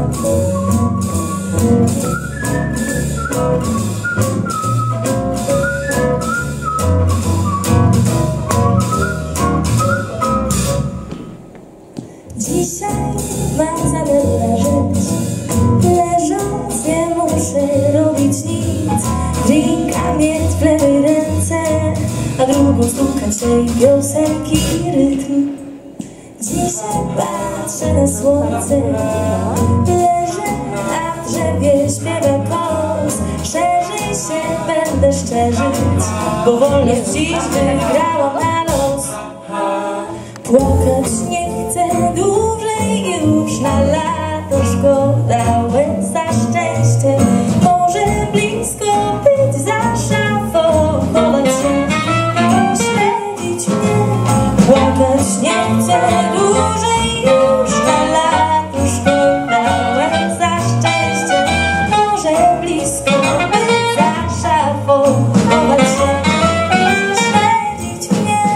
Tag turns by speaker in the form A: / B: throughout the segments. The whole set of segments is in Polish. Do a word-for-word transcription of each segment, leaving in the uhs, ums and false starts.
A: Dzisiaj mam zamiar leżeć, leżąc nie muszę robić nic. Drinka mieć w lewej ręce, a drugą stukać tej piosenki rytm. Dzisiaj patrzę na słońce, leżę, a w drzewie śpiewa kos. Szerzej się będę szczerzyć, bo wolność dziś wygrałam na los. Płakać nie chcę dłużej już, na lato szkoda łez za szczęście. Może blisko być za szafą, chować się i śledzić mnie. Płakać nie chcę dłużej już, na lato szkoda łez za szczęście. Może blisko być za szafą, chować się i śledzić mnie.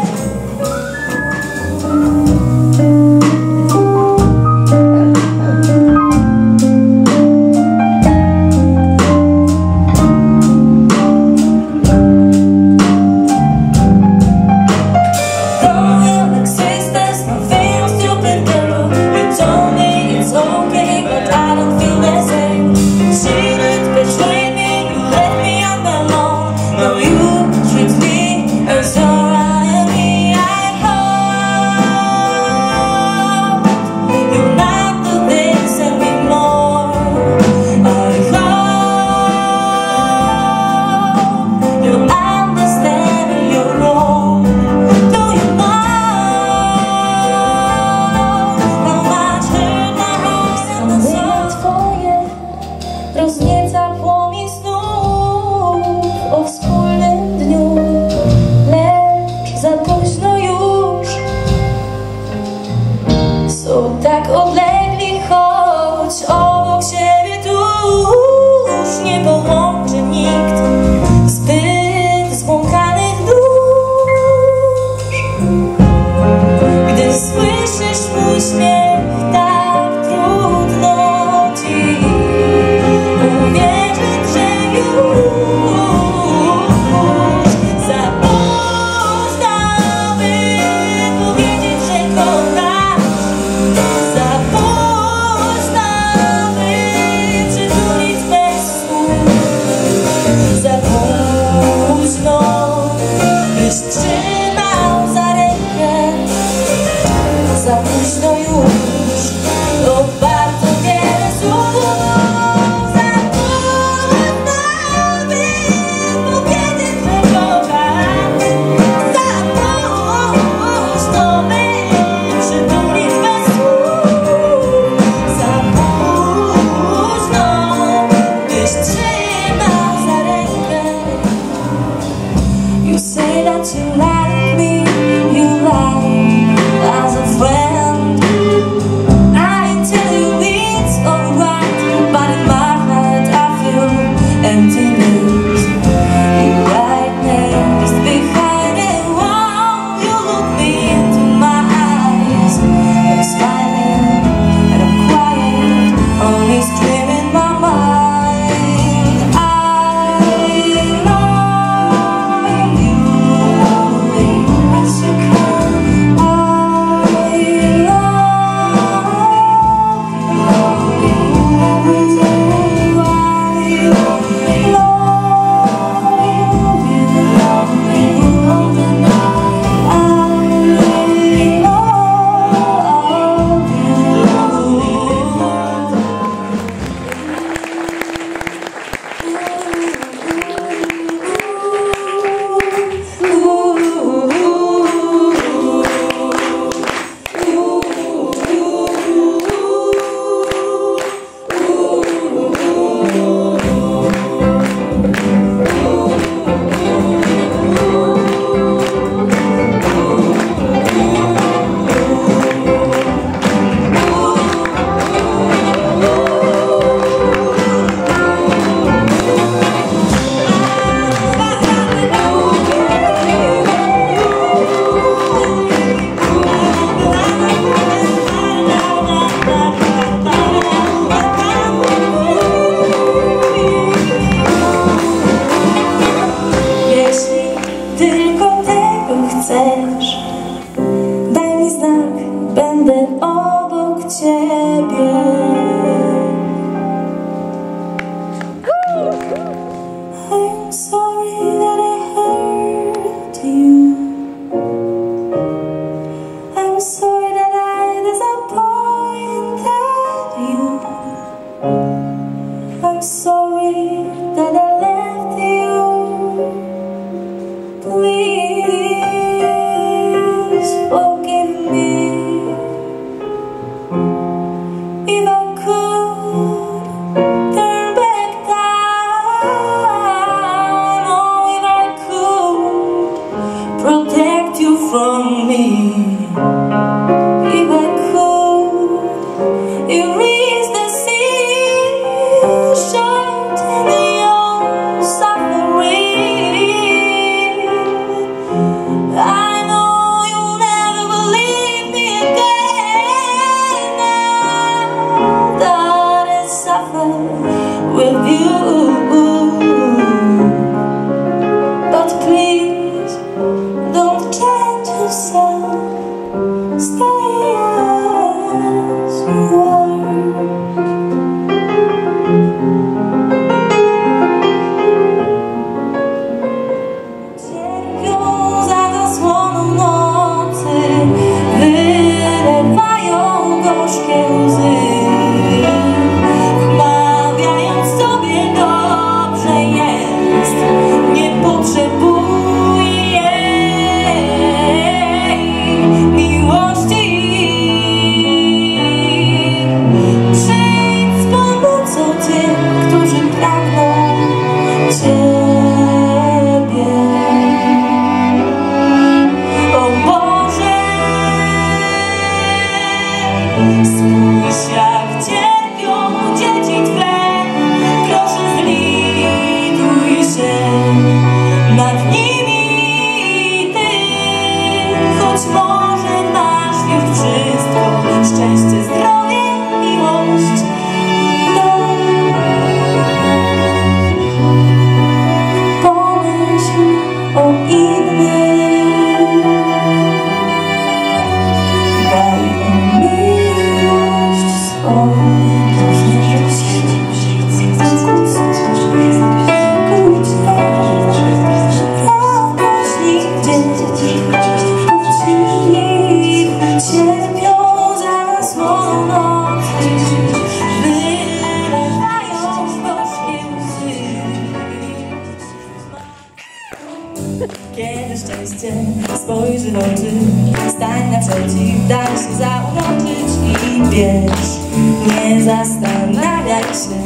A: Kiedy szczęście spojrzy w oczy, stań naprzeciw, daj się zauroczyć i wiesz, nie zastanawiaj się.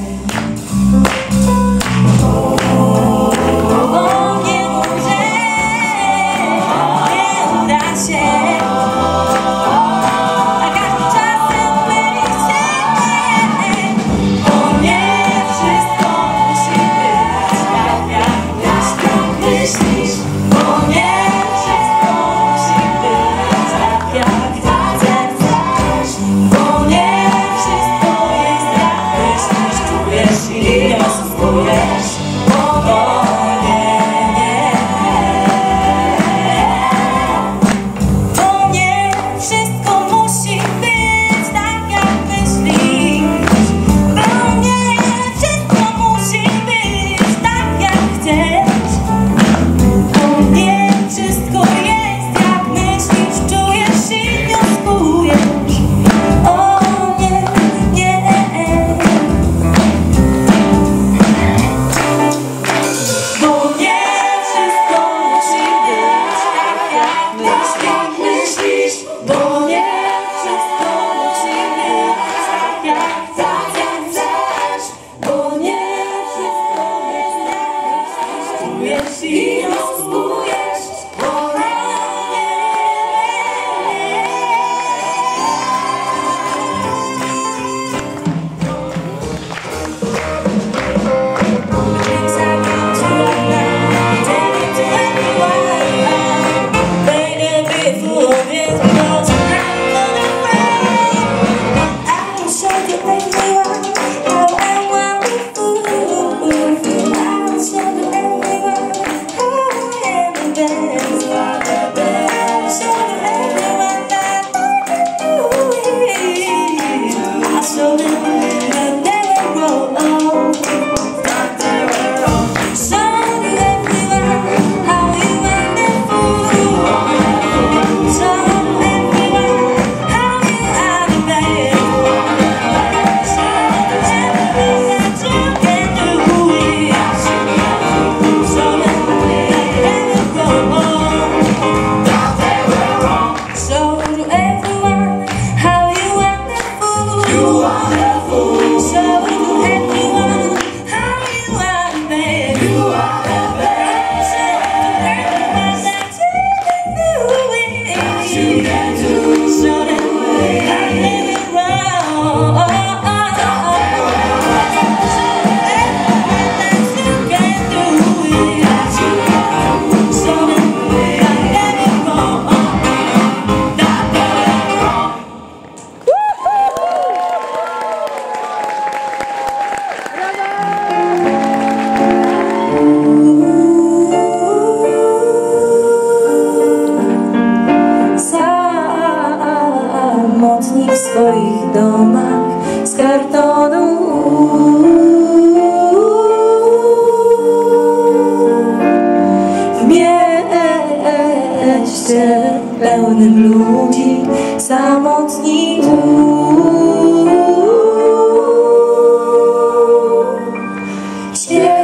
A: O, nie może, nie uda się, a każdy czasem myli się. O nie, wszystko musi być tak, jak myślisz. O nie, wszystko musi być tak, jak chcesz. Bo nie, wszystko jest jak myślisz, czujesz i nie osłujesz. O nie, nie, o nie, wszystko musi być tak, jak myślisz. Bo nie, wszystko musi być tak, jak chcesz. Nie, wszystko jest jak myślisz, czujesz i wnioskujesz. O nie, nie. Bo nie, wszystko musi być tak jak myślisz. Bo nie, wszystko musi być tak jak chcesz. Bo nie, wszystko jest jak myślisz, czujesz i wnioskujesz. W swoich domach z kartonu w mieście pełnym ludzi samotni w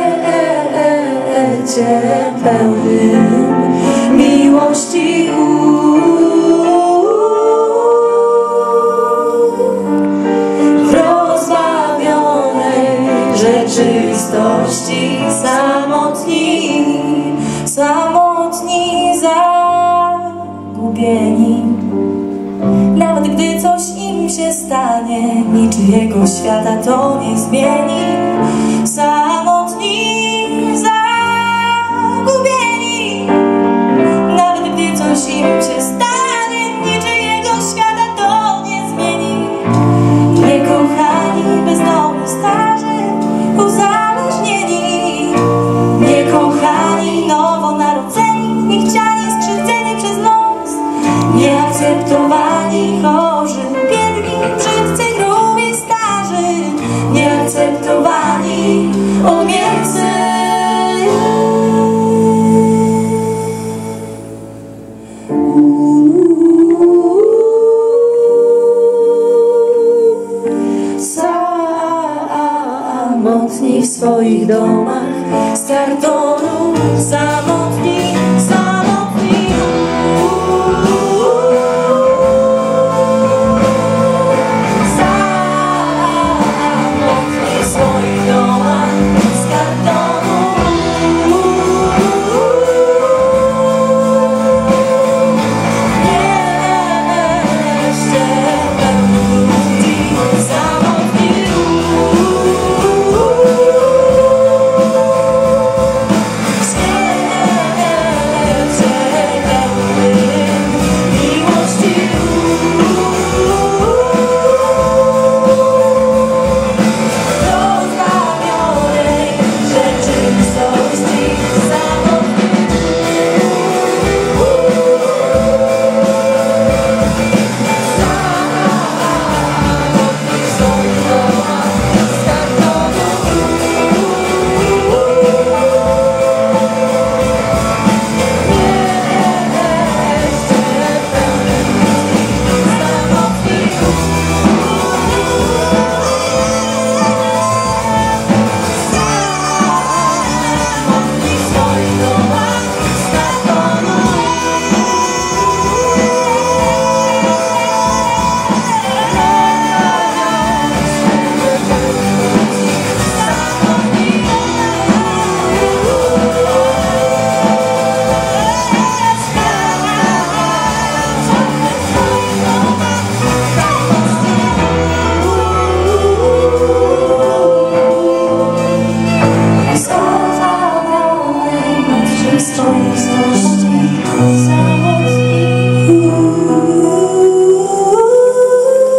A: świecie pełnym miłości rzeczywistości samotni, samotni, zagubieni. Nawet gdy coś im się stanie, niczyjego świata to nie zmieni. Samotni, zagubieni. Nawet gdy coś im się stanie, niczyjego świata to nie zmieni. Niekochani, bezdomni, starzy, uzależnieni, niekochani, nowonarodzeni, niechciani, skrzywdzeni przez los, nieakceptowani, chorzy, biedni, brzydcy, grubi, starzy, samotni w swoich domach z kartonu, samotni, samotni. Samotni w swoich domach z kartonu. Jeszcze pełni ludzi, samotni.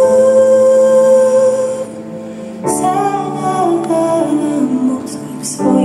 A: Samotni w swoich